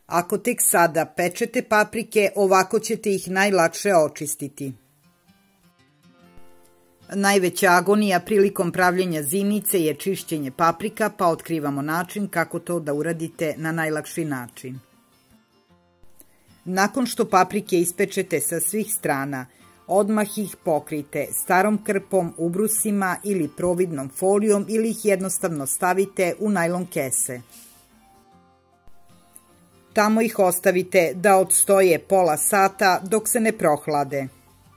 Ako tek sada pečete paprike, ovako ćete ih najlakše očistiti. Najveća agonija prilikom pravljenja zimnice je čišćenje paprika, pa otkrivamo način kako to da uradite na najlakši način. Nakon što paprike ispečete sa svih strana, odmah ih pokrijte starom krpom, ubrusima ili providnom folijom ili ih jednostavno stavite u najlon kese. Tamo ih ostavite da odstoje pola sata dok se ne prohlade.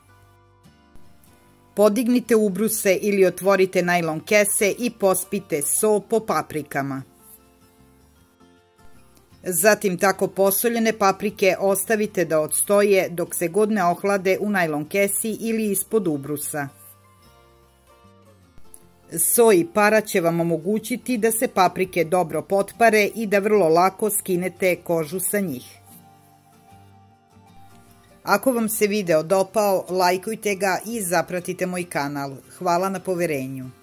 Podignite ubruse ili otvorite najlon kese i pospite so po paprikama. Zatim tako posoljene paprike ostavite da odstoje dok se god ne ohlade u najlon kesi ili ispod ubrusa. So i para će vam omogućiti da se paprike dobro potpare i da vrlo lako skinete kožu sa njih. Ako vam se video dopao, lajkujte ga i zapratite moj kanal. Hvala na poverenju.